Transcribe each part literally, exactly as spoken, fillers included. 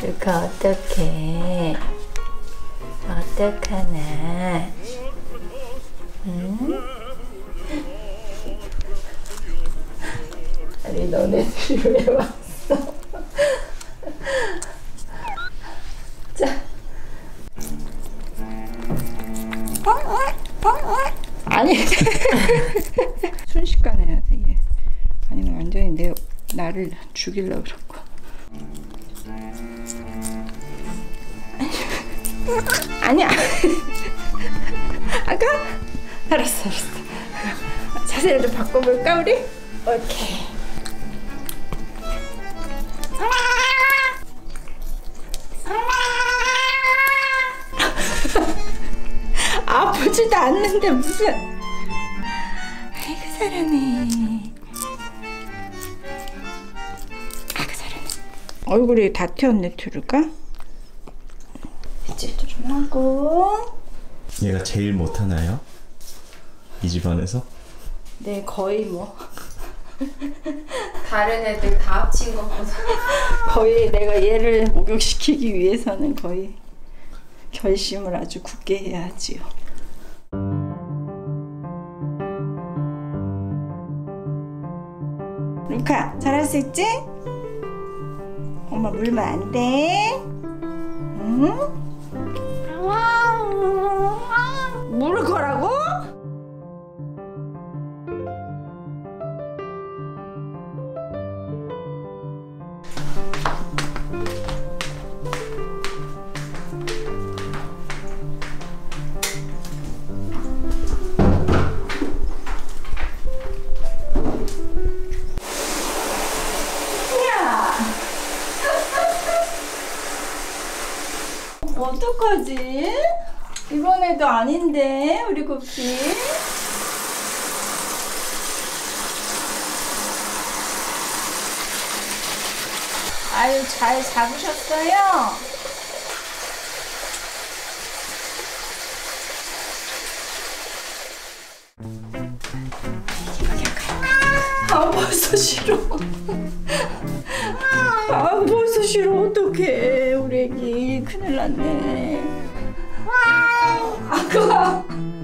루카 어떡해? 어떡하나? 응? 아니 너네들이 왜 왔어? 자. 아니 순식간에 해야 돼 얘. 아니면 완전히 내 나를 죽이려고 그러고. 아니야. 아까? 알았어 알았어. 자세를 좀 바꿔볼까 우리? 오케이. 아프지도 않는데 무슨. 아이고 잘하네. 아이고 잘하네. 얼굴이 다 튀었네 투르가. 빗질도 좀 하고. 얘가 제일 못하나요? 이 집안에서? 네 거의 뭐 다른 애들 다 합친 것보다 거의 내가 얘를 목욕시키기 위해서는 거의 결심을 아주 굳게 해야 하지요. 루카 잘할 수 있지? 엄마 물면 안 돼. 응? 물을 거라고? 어떡하지? 이번에도 아닌데 우리 구피. 아유 잘 잡으셨어요? 아 벌써 싫어. 아 벌써 싫어. 어떡해 우리 애기 큰일 났네. 아까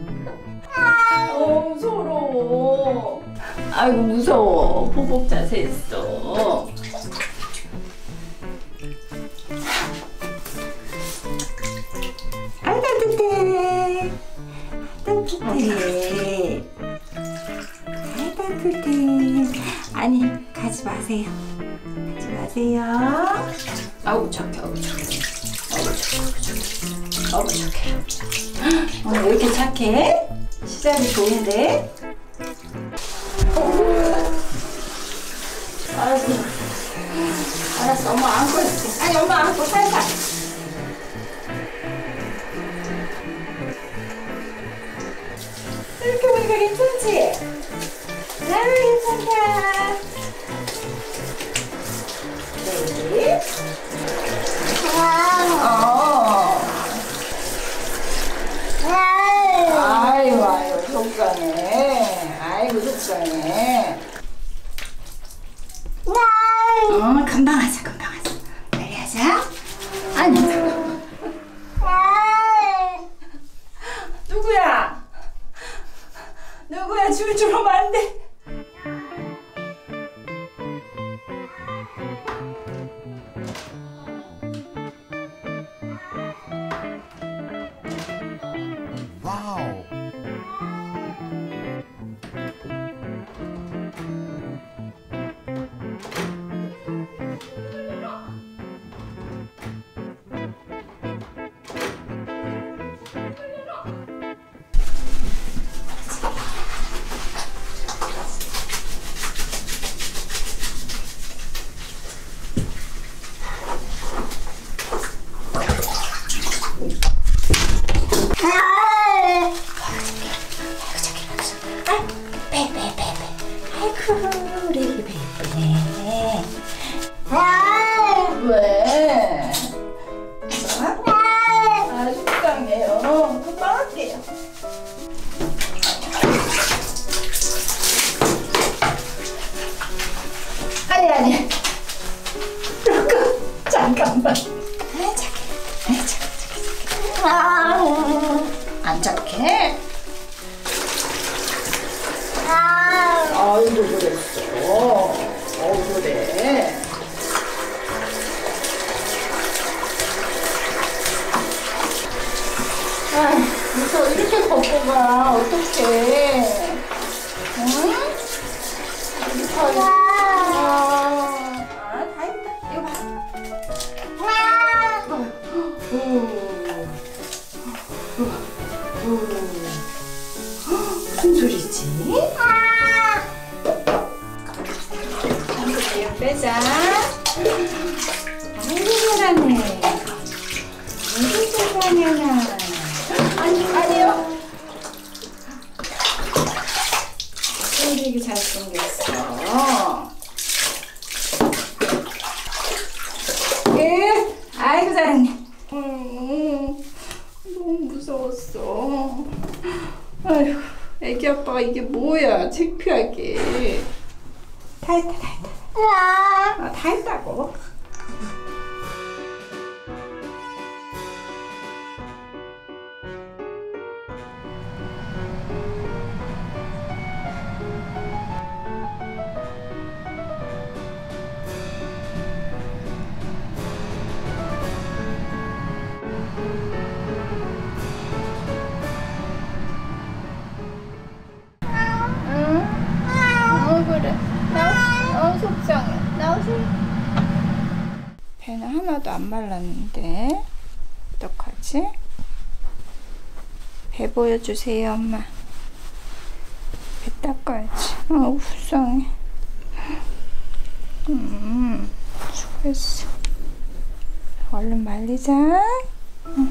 어 서러워. 아이고 무서워. 보복 자세 했어. 아이 따뜻해. 따뜻해. 아이 따뜻해. 아니 가지 마세요. 가지 마세요. 아우 착해. 아우 착해. 아우 착해. 아우 착해. 어, 왜 이렇게 착해? 시작이 좋은데? 알았어. 알았어. 엄마 안고 있을게. 아니 엄마 안고 살살. 이렇게 보니까 괜찮지? 아유 괜찮다. 네. 어. 아이고 아이고 속상해. 아이고 속상해. 어 금방 하자 금방 하자. 빨리 하자. 아니 잠깐만. 누구야? 누구야? 줄줄 오면 안 돼. 와우. 우리 베이비네. 아, 왜? 아, 속상해요. 금방 할게요. 아니, 아니. 잠깐, 잠깐만. 어우, 그래. 아, 무서워. 이렇게 걷고 가. 어떡해. 응? 이렇게. 아, 다 했다. 이거 봐. 오. 오. 무슨 소리지? 이거 빼자. 아이고, 잘하네. 아이고, 잘하냐. 아니, 아니요. 되게 잘생겼어. 예, 아이고, 잘하네. 음, 너무 무서웠어. 아이고, 애기 아빠가 이게 뭐야, 창피하게. 다 했다, 다 했다. 아, 다 했다고? 어, 속상해. 나오세요. 배는 하나도 안 말랐는데 어떡하지? 배 보여주세요, 엄마. 배 닦아야지. 아우, 속상해. 음, 수고했어. 얼른 말리자. 응.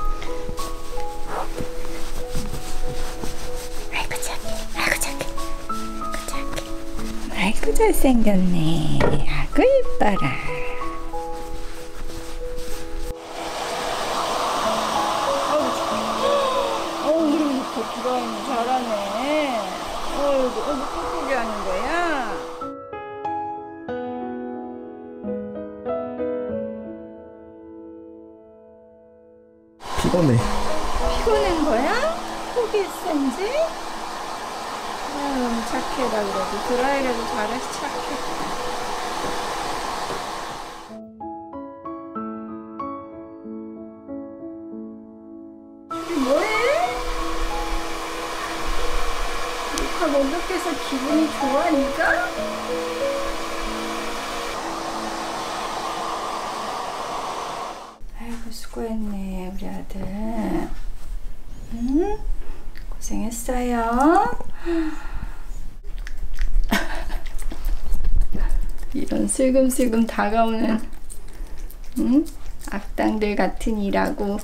아이고 착해. 아이고 착해. 아이고 착해. 아이고 잘생겼네. 아이고 이뻐라. 어우, 우리 이렇게 들어있는 잘하네. 어이구, 어이구, 꾹꾹이 하는 거야? 피곤해. 피곤한 거야? 포기했었는지? 아유, 착해라 그래도. 드라이라도 잘해서 착해. 뭐해? 루카 목욕해서 기분이 좋아, 니가? 아이고, 수고했네, 우리 아들. 응? 고생했어요. 이런 슬금슬금 다가오는, 응? 악당들 같은 일하고.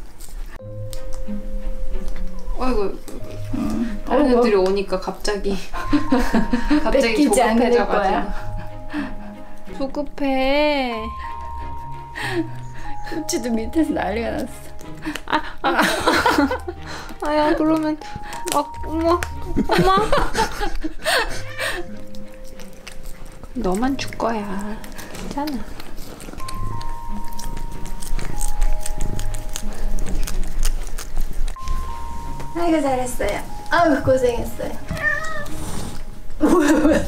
어이구, 응. 다른 어이구. 애들이 오니까 갑자기 갑자기 뺏기지 않을 조급해져가지고. 거야. 조급해. 쿠치도 밑에서 난리가 났어. 아야, 그러면 막 엄마, 엄마. 너만 줄 거야. 괜찮아. 아이고, 잘했어요. 아유, 고생했어요. 왜, 왜?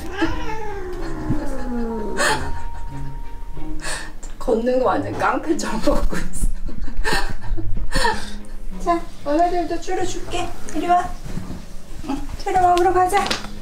걷는 거 완전 깡패처럼 걷고 있어. 자, 너네들도 줄여줄게. 이리 와. 응, 차려 먹으러 가자.